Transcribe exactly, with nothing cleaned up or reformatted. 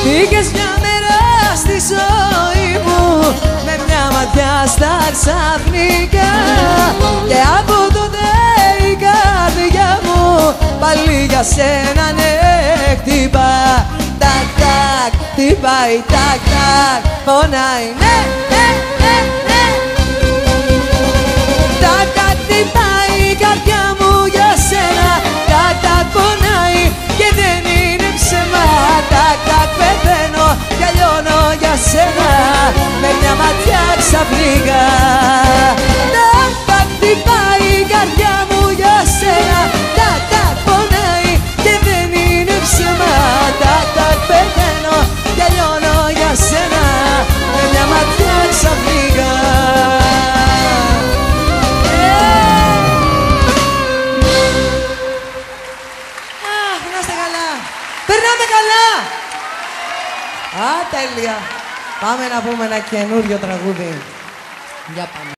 Πήγες μια μέρα στη ζωή μου με μια ματιά στα ξαφνικά και από τότε η καρδιά μου πάλι για σένα ναι χτυπά. Τακ τακ, χτυπάει τακ τακ, πονάει ναι ναι ναι ναι. Τακ τακ, χτυπάει η καρδιά μου για σένα. Τακ τακ, πονάει και δεν είναι ψέμα. Τακ τακ, πεθαίνω και λιώνω για σένα με μια ματιά ξαφνικά. Τακ τακ, χτυπάει η καρδιά μου για σένα. Τακ τακ, πονάει και δεν είναι ψέμα. Τακ τακ, πεθαίνω και λιώνω για σένα με μια ματιά ξαφνικά. Αχ, να είστε καλά. Περνάμε καλά. Α, τέλεια. Πάμε να πούμε ένα καινούριο τραγούδι. Για πάμε.